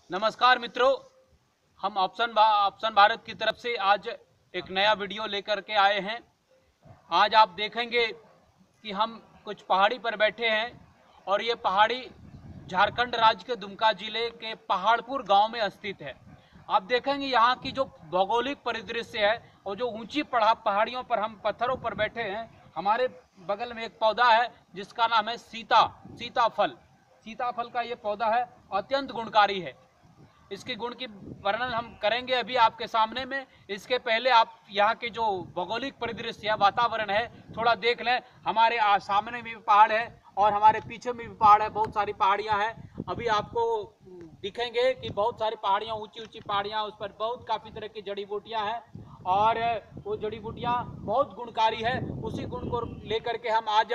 नमस्कार मित्रों, हम ऑप्शन भारत की तरफ से आज एक नया वीडियो लेकर के आए हैं। आज आप देखेंगे कि हम कुछ पहाड़ी पर बैठे हैं और ये पहाड़ी झारखंड राज्य के दुमका जिले के पहाड़पुर गांव में स्थित है। आप देखेंगे यहाँ की जो भौगोलिक परिदृश्य है और जो ऊंची पहाड़ियों पर हम पत्थरों पर बैठे हैं। हमारे बगल में एक पौधा है जिसका नाम है सीताफल। सीताफल का ये पौधा है, अत्यंत गुणकारी है। इसके गुण की वर्णन हम करेंगे अभी आपके सामने में। इसके पहले आप यहाँ के जो भौगोलिक परिदृश्य है, वातावरण है, थोड़ा देख लें। हमारे सामने भी पहाड़ है और हमारे पीछे में भी पहाड़ है, बहुत सारी पहाड़ियाँ हैं। अभी आपको दिखेंगे कि बहुत सारी पहाड़ियाँ, ऊंची ऊंची पहाड़ियाँ, उस पर बहुत काफ़ी तरह की जड़ी बूटियाँ हैं और वो जड़ी बूटियाँ बहुत गुणकारी है। उसी गुण को लेकर के हम आज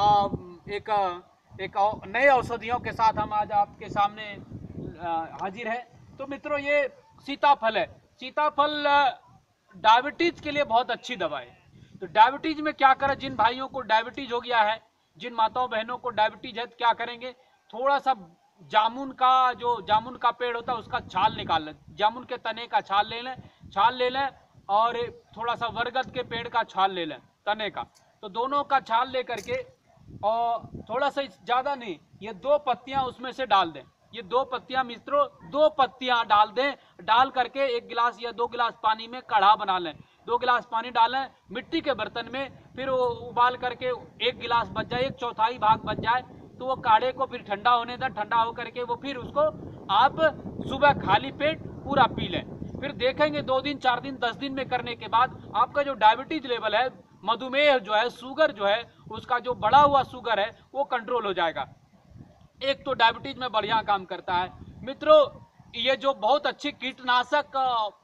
एक नए औषधियों के साथ हम आज आपके सामने हाजिर है। तो मित्रों, ये सीताफल है। सीताफल डायबिटीज के लिए बहुत अच्छी दवा है। तो डायबिटीज में क्या करें, जिन भाइयों को डायबिटीज हो गया है, जिन माताओं बहनों को डायबिटीज है, तो क्या करेंगे, थोड़ा सा जामुन का पेड़ होता है उसका छाल निकाल लें, जामुन के तने का छाल ले लें और थोड़ा सा बरगद के पेड़ का छाल ले लें, तने का। तो दोनों का छाल लेकर के और थोड़ा सा, ज़्यादा नहीं, ये 2 पत्तियां उसमें से डाल दें। ये 2 पत्तियां मित्रों, 2 पत्तियां डाल दें। डाल करके 1 गिलास या 2 गिलास पानी में काढ़ा बना लें। 2 गिलास पानी डालें मिट्टी के बर्तन में, फिर वो उबाल करके 1 गिलास बच जाए, 1/4 भाग बच जाए, तो वो काढ़े को फिर ठंडा होने दें। ठंडा होकर के वो फिर उसको आप सुबह खाली पेट पूरा पी लें। फिर देखेंगे 2 दिन 4 दिन 10 दिन में करने के बाद आपका जो डायबिटीज लेवल है, मधुमेह जो है, शुगर जो है, उसका जो बढ़ा हुआ शुगर है वो कंट्रोल हो जाएगा। एक तो डायबिटीज में बढ़िया काम करता है मित्रों। ये जो बहुत अच्छी कीटनाशक,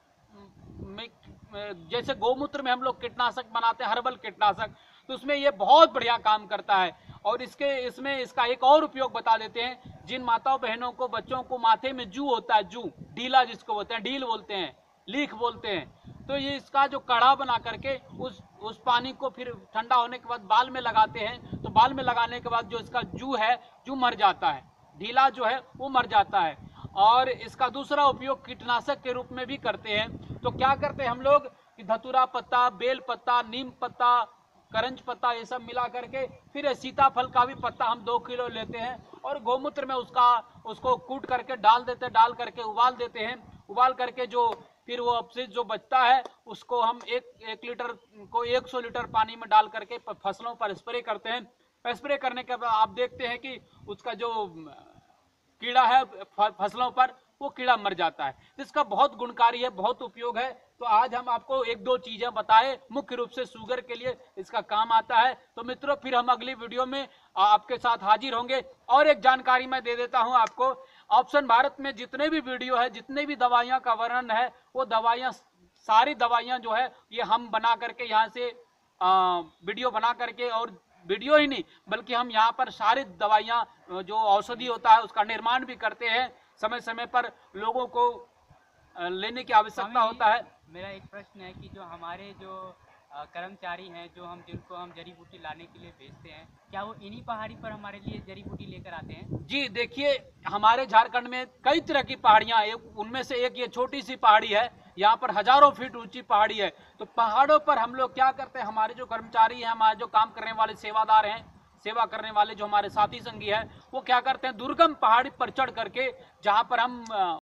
जैसे गौमूत्र में हम लोग कीटनाशक बनाते हैं, हर्बल कीटनाशक, तो उसमें ये बहुत बढ़िया काम करता है। और इसमें इसका एक और उपयोग बता देते हैं। जिन माताओं बहनों को, बच्चों को माथे में जू होता है, जू ढीला जिसको बोलते हैं, ढील बोलते हैं, लीख बोलते हैं, तो ये इसका जो काढ़ा बना करके उस पानी को फिर ठंडा होने के बाद बाल में लगाते हैं। तो बाल में लगाने के बाद जो इसका जू है, जू मर जाता है, ढीला जो है वो मर जाता है। और इसका दूसरा उपयोग कीटनाशक के रूप में भी करते हैं। तो क्या करते हैं हम लोग कि धतूरा पत्ता, बेल पत्ता, नीम पत्ता, करंज पत्ता, ये सब मिला करके, फिर सीताफल का भी पत्ता हम 2 किलो लेते हैं और गौमूत्र में उसको कूट करके डाल देते हैं। डाल करके उबाल देते हैं। उबाल करके जो फिर वो अपशिष्ट जो बचता है उसको हम एक लीटर को 100 लीटर पानी में डाल करके फसलों पर स्प्रे करते हैं। स्प्रे करने के बाद आप देखते हैं कि उसका जो कीड़ा है फसलों पर, वो कीड़ा मर जाता है। इसका बहुत गुणकारी है, बहुत उपयोग है। तो आज हम आपको 1-2 चीजें बताए, मुख्य रूप से शुगर के लिए इसका काम आता है। तो मित्रों, फिर हम अगली वीडियो में आपके साथ हाजिर होंगे। और एक जानकारी मैं दे देता हूं आपको, ऑप्शन भारत में जितने भी वीडियो है, जितने भी दवाइयां का वर्णन है, वो दवाइयां, सारी दवाइयां जो है, ये हम बना करके यहाँ से वीडियो बना करके, और वीडियो ही नहीं बल्कि हम यहाँ पर सारी दवाइयाँ जो औषधि होता है उसका निर्माण भी करते हैं। समय समय पर लोगों को लेने की आवश्यकता होता है। मेरा एक प्रश्न है कि जो हमारे कर्मचारी हैं, जिनको हम जड़ी बूटी लाने के लिए भेजते हैं, क्या वो इन्हीं पहाड़ी पर हमारे लिए जड़ी बूटी लेकर आते हैं? जी देखिए, हमारे झारखंड में कई तरह की पहाड़ियाँ हैं। उनमें से एक ये छोटी सी पहाड़ी है, यहाँ पर हजारों फीट ऊंची पहाड़ी है। तो पहाड़ों पर हम लोग क्या करते हैं, हमारे जो कर्मचारी हैं, हमारे जो काम करने वाले सेवादार हैं, सेवा करने वाले जो हमारे साथी संगी हैं, वो क्या करते हैं, दुर्गम पहाड़ी पर चढ़ करके, जहाँ पर हम